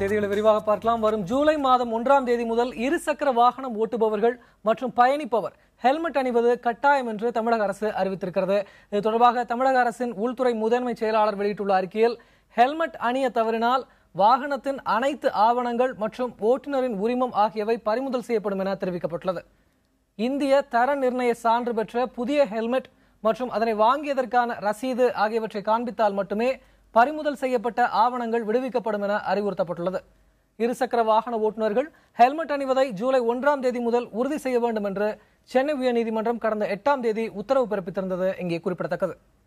செய்திகளை விரிவாக பார்க்கலாம். வரும் ஜூலை மாதம் 1ஆம் தேதி முதல் இருசக்கர வாகனம் ஓட்டுபவர்கள் மற்றும் பயணிப்பவர் ஹெல்மெட் அணிவது கட்டாயம் என்று தமிழக அரசு அறிவித்திருக்கிறது. இது தொடர்பாக தமிழக அரசின் உள்துறை முதன்மை செயலாளர் வெளியிட்டுள்ள அறிக்கையில், ஹெல்மெட் அணிய தவறினால் வாகனத்தின் அனைத்து ஆவணங்கள் மற்றும் ஓட்டுநரின் உரிமம் ஆகியவை பறிமுதல் செய்யப்படும் என தெரிவிக்கப்பட்டுள்ளது. இந்திய தர நிர்ணய சான்று பெற்ற புதிய ஹெல்மெட் மற்றும் அதனை வாங்கியதற்கான ரசீது ஆகியவற்றை காண்பித்தால் மட்டுமே பறிமுதல் செய்யப்பட்ட ஆவணங்கள் விடுவிக்கப்படும் என அறிவுறுத்தப்பட்டுள்ளது. இருசக்கர வாகன ஓட்டுநர்கள் ஹெல்மெட் அணிவதை ஜூலை 1ஆம் தேதி முதல் உறுதி செய்ய வேண்டும் என்று சென்னை உயர்நீதிமன்றம் கடந்த 8ஆம் தேதி உத்தரவு பிறப்பித்திருந்தது இங்கே குறிப்பிடத்தக்கது.